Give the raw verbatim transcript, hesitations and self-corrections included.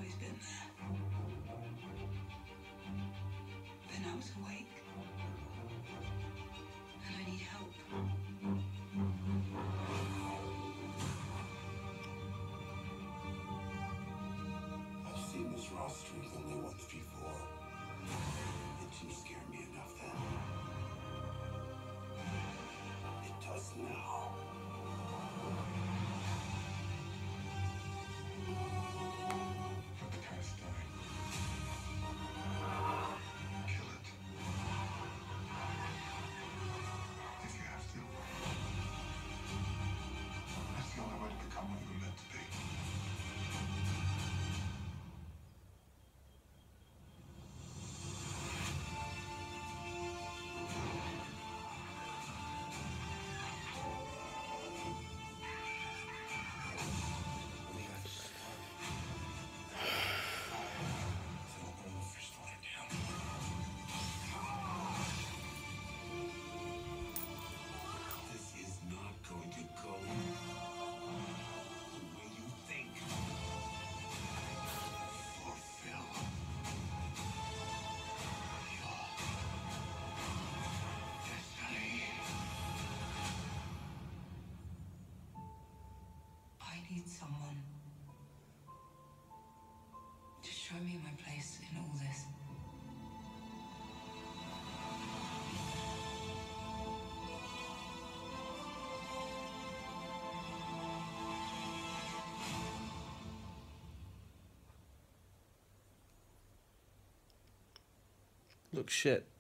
always been there. Then I was awake. And I need help. I've seen this roster of only once before. It didn't scare me enough then. It does now. Let the past die. Kill it. If you have to. That's the only way to become what you were meant to be. We have to start. Fill all the fish line down. This is not going to go the way you think. Fulfill your destiny. I need someone to show me my place in all this. Look shit.